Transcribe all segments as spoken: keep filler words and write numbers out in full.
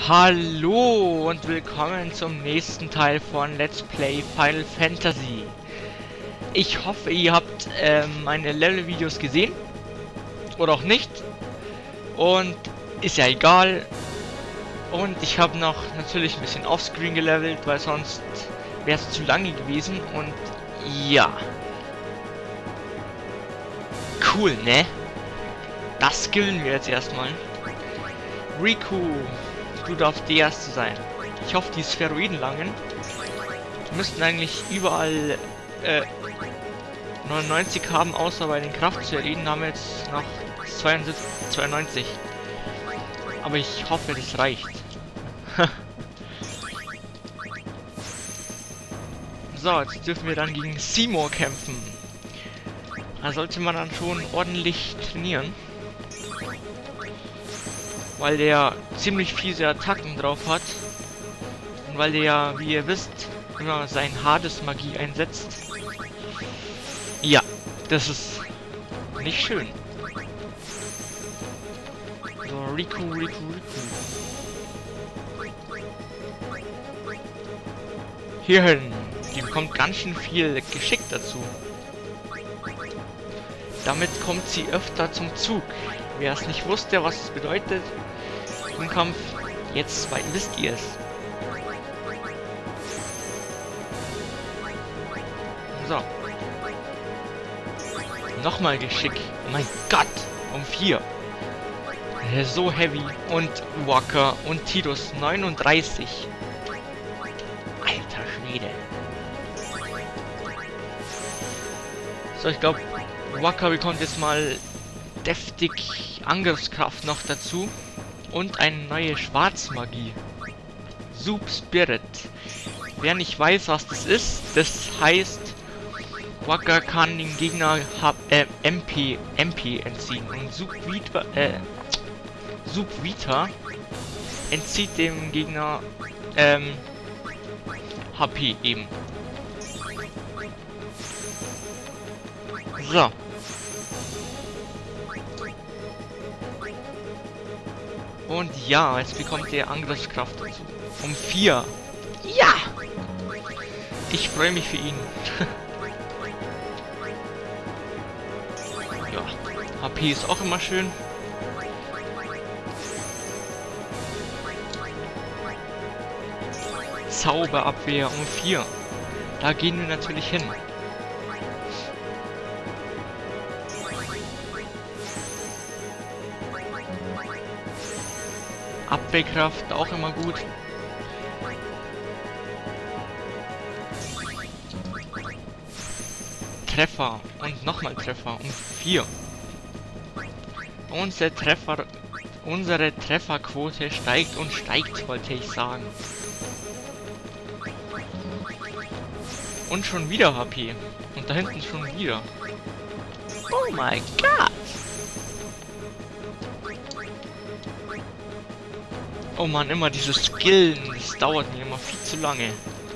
Hallo und willkommen zum nächsten Teil von Let's Play Final Fantasy. Ich hoffe, ihr habt äh, meine Level-Videos gesehen. Oder auch nicht. Und ist ja egal. Und ich habe noch natürlich ein bisschen offscreen gelevelt, weil sonst wäre es zu lange gewesen. Und ja. Cool, ne? Das skillen wir jetzt erstmal. Riku, du darfst die erste sein. Ich hoffe, die Spheroidenlangen müssten eigentlich überall äh, neunundneunzig haben, außer bei den Kraftsphäroiden haben wir jetzt noch zweiundsiebzig, zweiundneunzig. Aber ich hoffe, das reicht. So, jetzt dürfen wir dann gegen Seymour kämpfen. Da sollte man dann schon ordentlich trainieren. Weil der ziemlich fiese Attacken drauf hat. Und weil der ja, wie ihr wisst, immer sein Hades-Magie einsetzt. Ja, das ist nicht schön. So, Riku, Riku, Riku. Hierhin. Die bekommt ganz schön viel Geschick dazu. Damit kommt sie öfter zum Zug. Wer es nicht wusste, was es bedeutet im Kampf, jetzt wisst ihr es. So. Nochmal Geschick. Oh mein Gott. Um vier. So heavy. Und Wakka und Tidus neununddreißig. Alter Schwede. So, ich glaube, Wakka bekommt jetzt mal deftig Angriffskraft noch dazu. Und eine neue Schwarzmagie. Soup Spirit. Wer nicht weiß, was das ist, das heißt, Wakka kann den Gegner äh, M P, M P entziehen. Und Soup Vita, äh, Soup Vita entzieht dem Gegner ähm, H P eben. So. Und ja, jetzt bekommt der Angriffskraft dazu. Um vier. Ja! Ich freue mich für ihn. Ja, H P ist auch immer schön. Zauberabwehr um vier. Da gehen wir natürlich hin. Abwehrkraft auch immer gut. Treffer und nochmal Treffer um vier. Unsere Treffer, unsere Trefferquote steigt und steigt, wollte ich sagen. Und schon wieder H P. Und da hinten schon wieder. Oh mein Gott! Oh man, immer dieses Skillen, das dauert mir immer viel zu lange.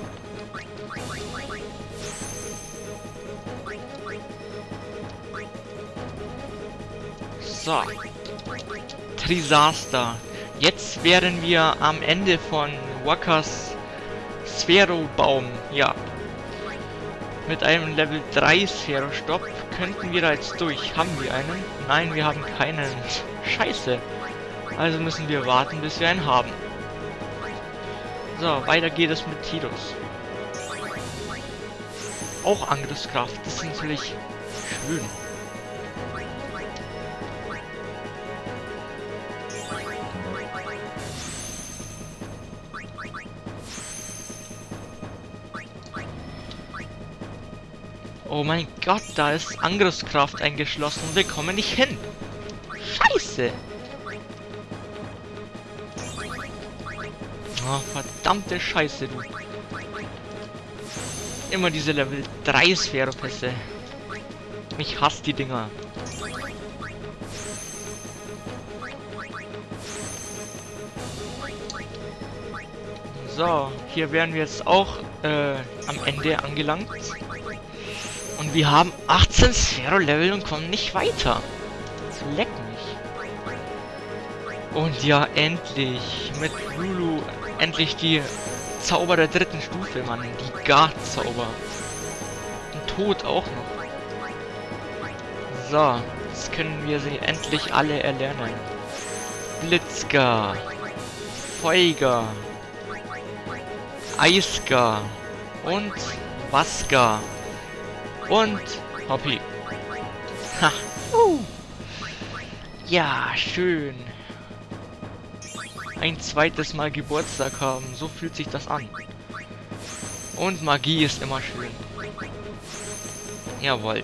So. Trisaster. Jetzt wären wir am Ende von Wakkas Sphero-Baum. Ja. Mit einem Level drei Sphero-Stopp könnten wir da jetzt durch. Haben wir einen? Nein, wir haben keinen. Scheiße. Also müssen wir warten, bis wir einen haben. So, weiter geht es mit Tidus. Auch Angriffskraft, das ist natürlich schön. Oh mein Gott, da ist Angriffskraft eingeschlossen und wir kommen nicht hin. Scheiße! Oh, verdammte Scheiße, du. Immer diese Level drei Sphäropässe. Ich hasse die Dinger. So, hier wären wir jetzt auch äh, am Ende angelangt. Und wir haben achtzehn Sphero-Level und kommen nicht weiter. Das leckt mich. Und ja, endlich. Mit Lulu endlich die Zauber der dritten Stufe, Mann. Die Guard-Zauber. Und Tod auch noch. So, jetzt können wir sie endlich alle erlernen. Blitzgar. Feuger. Eisgar. Und Wasgar. Und Hoppy. Ha. Uh. Ja, schön. Ein zweites Mal Geburtstag haben. So fühlt sich das an. Und Magie ist immer schön. Jawohl.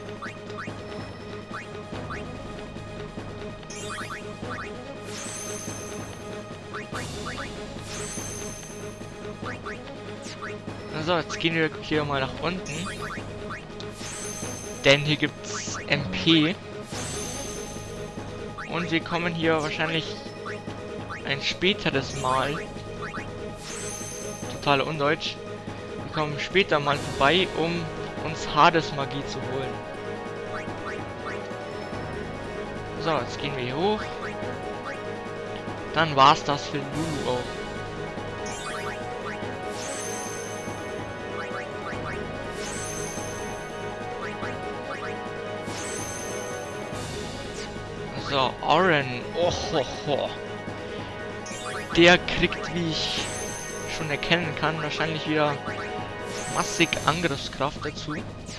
So, jetzt gehen wir hier mal nach unten. Denn hier gibt's M P. Und wir kommen hier wahrscheinlich ein späteres Mal. Total undeutsch. Wir kommen später mal vorbei, um uns Hades Magie zu holen. So, jetzt gehen wir hier hoch. Dann war's das für Lulu auch. So, Oren. Oh, ho, ho. Der kriegt, wie ich schon erkennen kann, wahrscheinlich wieder massig Angriffskraft dazu.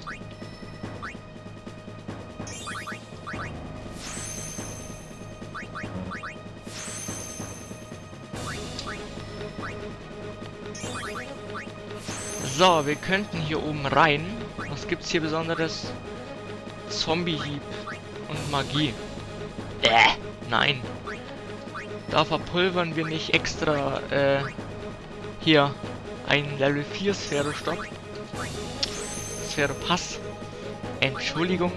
So, wir könnten hier oben rein. Was gibt's hier Besonderes? Zombie-Hieb und Magie. Äh, nein. Da verpulvern wir nicht extra äh, hier ein Level vier Sphäre-Stock. Sphäre-Pass. Entschuldigung.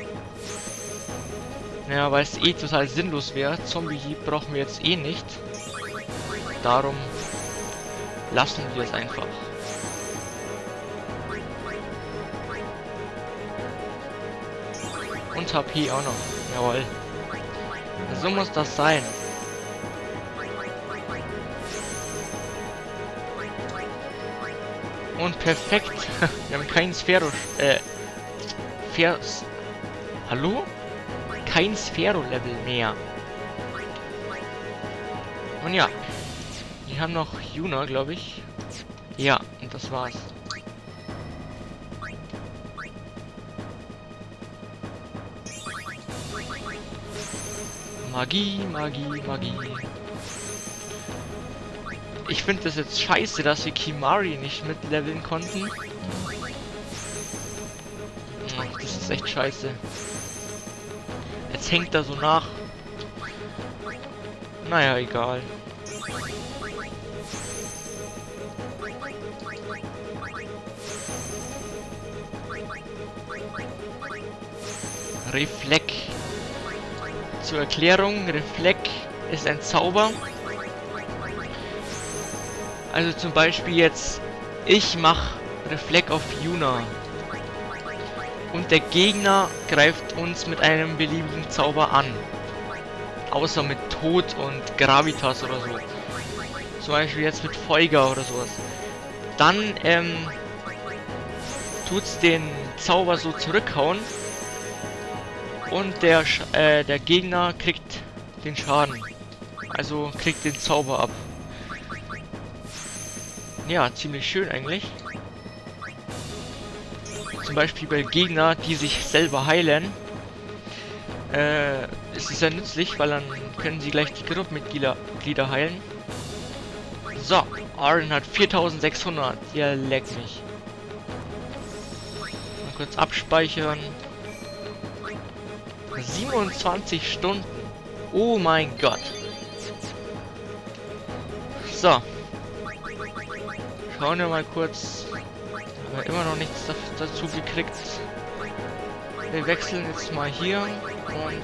Ja, weil es eh total sinnlos wäre. Zombie-Hieb brauchen wir jetzt eh nicht. Darum lassen wir es einfach. Und H P auch noch. Jawohl. So muss das sein. Und perfekt. Wir haben kein Sphäro... Äh... Sphäros... Hallo? Kein Sphäro-Level mehr. Und ja. Wir haben noch Yuna, glaube ich. Ja, und das war's. Magie, Magie, Magie. Ich finde das jetzt scheiße, dass wir Kimahri nicht mitleveln konnten. Ach, das ist echt scheiße. Jetzt hängt er so nach. Naja, egal. Reflekt. Zur Erklärung, Reflekt ist ein Zauber. Also zum Beispiel jetzt, ich mache Reflekt auf Yuna. Und der Gegner greift uns mit einem beliebigen Zauber an. Außer mit Tod und Gravitas oder so. Zum Beispiel jetzt mit Feuger oder sowas. Dann ähm, tut's den Zauber so zurückhauen. Und der, äh, der Gegner kriegt den Schaden. Also kriegt den Zauber ab. Ja, ziemlich schön eigentlich. Zum Beispiel bei Gegner, die sich selber heilen. Äh, ist es sehr nützlich, weil dann können sie gleich die Gruppenmitglieder Glieder heilen. So, Oren hat viertausendsechshundert. Ja, leck mich. Mal kurz abspeichern. siebenundzwanzig Stunden. Oh mein Gott. So. Schauen wir mal kurz. Aber immer noch nichts dazu gekriegt. Wir wechseln jetzt mal hier. Und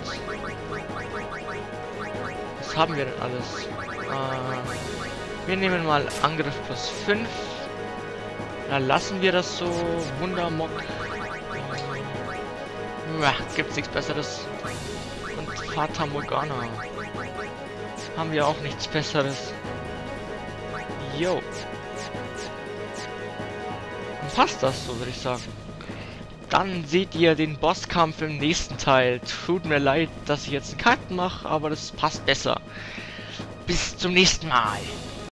was haben wir denn alles? Äh, wir nehmen mal Angriff plus fünf. Dann lassen wir das so. Wundermock. Ja, gibt's nichts Besseres. Und Fata Morgana. haben wir auch nichts Besseres. Jo. Dann passt das so, würde ich sagen. Dann seht ihr den Bosskampf im nächsten Teil. Tut mir leid, dass ich jetzt einen Cut mache, aber das passt besser. Bis zum nächsten Mal.